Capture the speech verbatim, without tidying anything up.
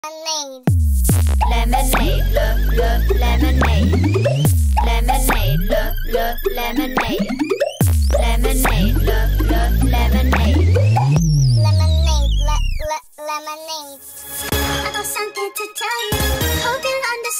Lemonade, lemonade, lemonade, lemonade, lemonade, lemonade, lemonade, lemonade, lemonade. I got something to tell you. Hope you'll understand.